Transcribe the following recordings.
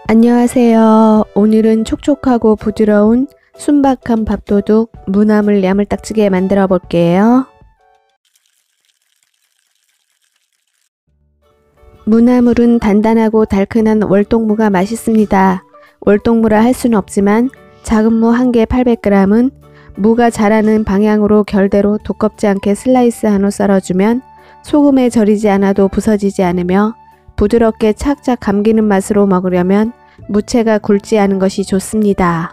안녕하세요. 오늘은 촉촉하고 부드러운 순박한 밥도둑 무나물 야물딱지게 만들어 볼게요. 무나물은 단단하고 달큰한 월동무가 맛있습니다. 월동무라 할 수는 없지만 작은 무 1개 800g은 무가 자라는 방향으로 결대로 두껍지 않게 슬라이스 한후 썰어주면 소금에 절이지 않아도 부서지지 않으며 부드럽게 착착 감기는 맛으로 먹으려면 무채가 굵지 않은 것이 좋습니다.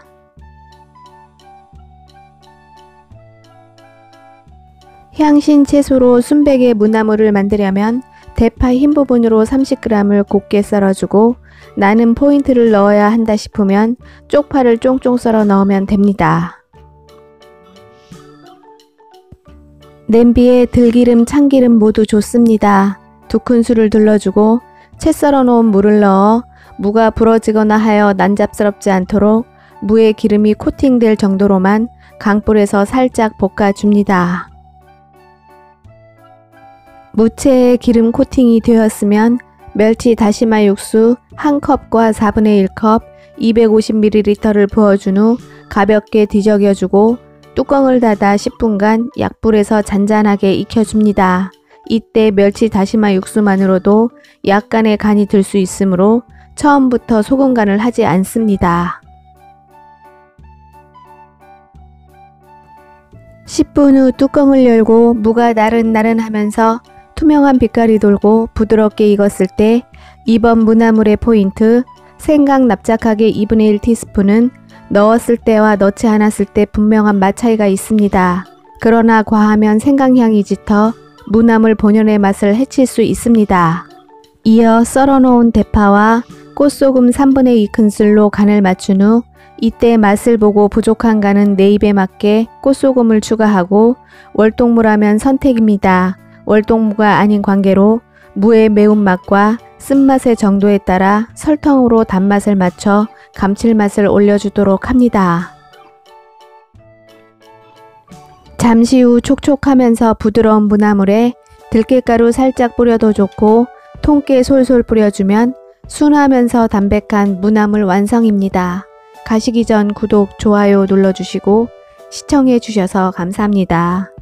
향신 채소로 순백의 무나물을 만들려면 대파 흰 부분으로 30g을 곱게 썰어주고 나는 포인트를 넣어야 한다 싶으면 쪽파를 쫑쫑 썰어 넣으면 됩니다. 냄비에 들기름, 참기름 모두 좋습니다. 2큰술을 둘러주고 채 썰어 놓은 무를 넣어 무가 부러지거나 하여 난잡스럽지 않도록 무에 기름이 코팅될 정도로만 강불에서 살짝 볶아줍니다. 무채에 기름 코팅이 되었으면 멸치 다시마 육수 1컵과 4분의 1컵 250ml를 부어준 후 가볍게 뒤적여주고 뚜껑을 닫아 10분간 약불에서 잔잔하게 익혀줍니다. 이때 멸치 다시마 육수만으로도 약간의 간이 들 수 있으므로 처음부터 소금 간을 하지 않습니다. 10분 후 뚜껑을 열고 무가 나른나른하면서 투명한 빛깔이 돌고 부드럽게 익었을 때 이번 무나물의 포인트 생강 납작하게 2분의 1티스푼은 넣었을 때와 넣지 않았을 때 분명한 맛 차이가 있습니다. 그러나 과하면 생강향이 짙어 무나물 본연의 맛을 해칠 수 있습니다. 이어 썰어놓은 대파와 꽃소금 3분의 2큰술로 간을 맞춘 후 이때 맛을 보고 부족한 간은 내 입에 맞게 꽃소금을 추가하고 월동무라면 선택입니다. 월동무가 아닌 관계로 무의 매운맛과 쓴맛의 정도에 따라 설탕으로 단맛을 맞춰 감칠맛을 올려주도록 합니다. 잠시 후 촉촉하면서 부드러운 무나물에 들깨가루 살짝 뿌려도 좋고 통깨 솔솔 뿌려주면 순하면서 담백한 무나물 완성입니다. 가시기 전 구독, 좋아요 눌러주시고 시청해 주셔서 감사합니다.